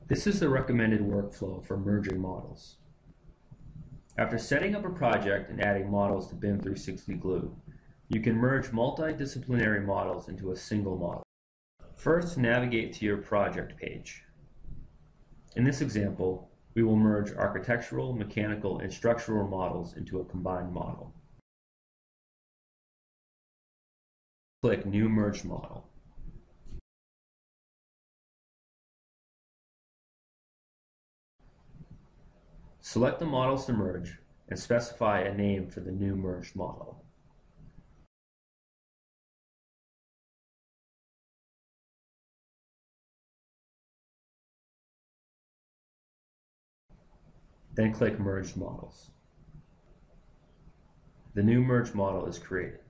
This is the recommended workflow for merging models. After setting up a project and adding models to BIM 360 Glue, you can merge multidisciplinary models into a single model. First, navigate to your project page. In this example, we will merge architectural, mechanical, and structural models into a combined model. Click New Merged Model. Select the models to merge and specify a name for the new merged model. Then click Merged Models. The new merged model is created.